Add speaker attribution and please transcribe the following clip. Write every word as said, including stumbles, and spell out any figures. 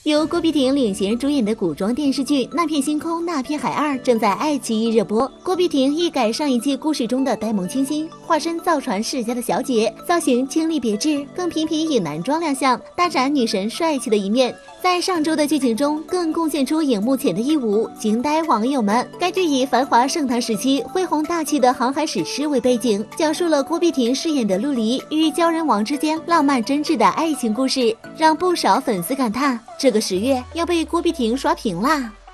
Speaker 1: 由郭碧婷领衔主演的古装电视剧《那片星空那片海二》正在爱奇艺热播。郭碧婷一改上一季故事中的呆萌清新，化身造船世家的小姐，造型清丽别致，更频频以男装亮相，大展女神帅气的一面。在上周的剧情中，更贡献出荧幕前的一舞，惊呆网友们。该剧以繁华盛唐时期恢宏大气的航海史诗为背景，讲述了郭碧婷饰演的陆离与鲛人王之间浪漫真挚的爱情故事，让不少粉丝感叹：这个十月要被郭碧婷刷屏啦！